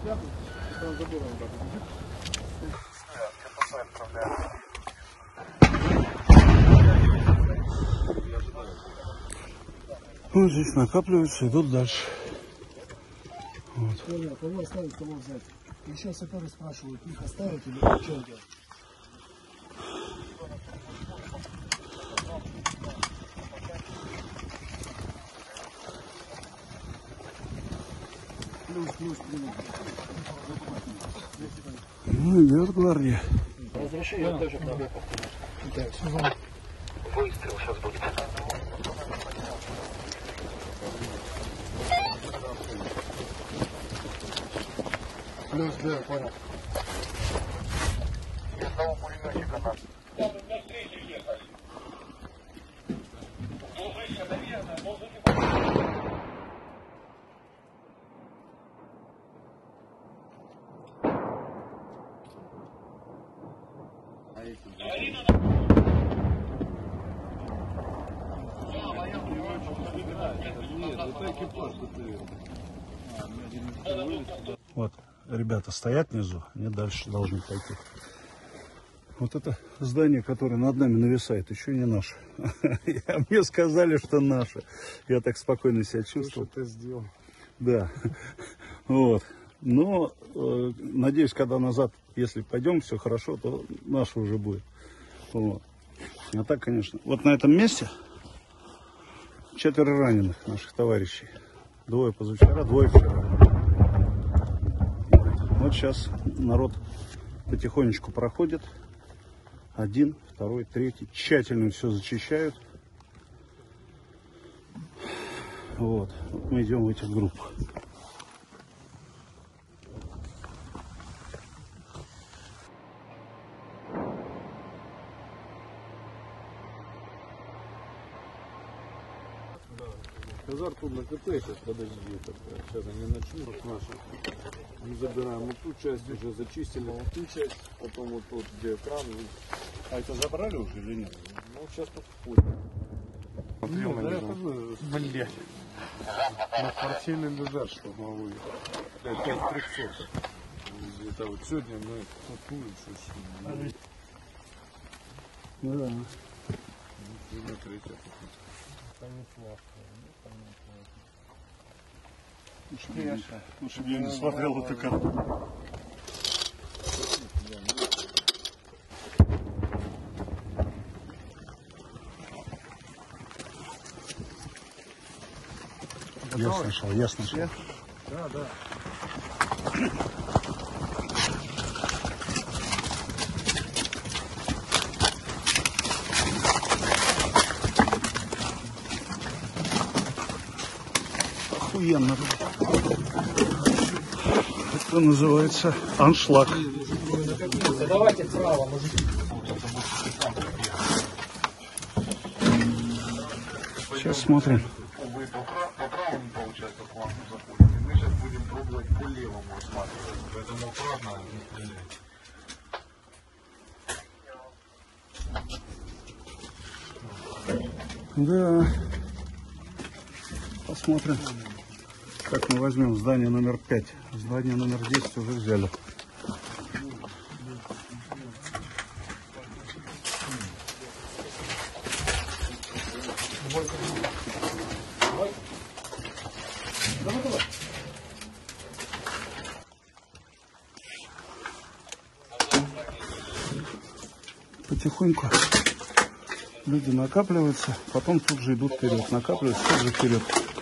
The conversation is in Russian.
Вот здесь накапливаются, идут дальше. Вот. Кого оставить, кого взять. Еще саперы спрашивают, их оставить или что делать? Ну, идет гвардия. Разрешение тоже на боках. Выстрел сейчас будет. Плюс, да, понял. Я одного пулеметчика надо. Вот, ребята стоят внизу, они дальше должны пойти. Вот это здание, которое над нами нависает, еще не наше. Мне сказали, что наше. Я так спокойно себя чувствую. Что ты сделал? Да. Вот. Но надеюсь, когда назад, если пойдем, все хорошо, то наше уже будет. Вот. А так, конечно. Вот на этом месте 4 раненых наших товарищей. 2 позавчера, 2 вчера. Вот сейчас народ потихонечку проходит. 1, 2, 3. Тщательно все зачищают. Вот. Мы идем в этих группах. Казар тут на КП сейчас, подожди, сейчас они начнут наши. Мы забираем вот ту часть, уже зачистили вот ту часть, потом вот тут, где кран. А это забрали уже или нет? Ну сейчас тут входит. Блять. На спортивный бюджет, чтобы мы выехали. 5300. Это вот сегодня мы такую чуть-чуть. Да. Лучше бы я не смотрел эту карту. Я слышал, я слышал. Да, да. Охуенно. Это называется аншлаг. Давайте вправо, мужики. Сейчас смотрим. Вы по правому, получается, флангу заходите. Мы сейчас будем пробовать по левому осматривать. Поэтому аккуратно не стреляйте. Да. Посмотрим, как мы возьмем здание номер 5. Здание номер 10 уже взяли. Потихоньку люди накапливаются, потом тут же идут вперед. Накапливаются, тут же вперед.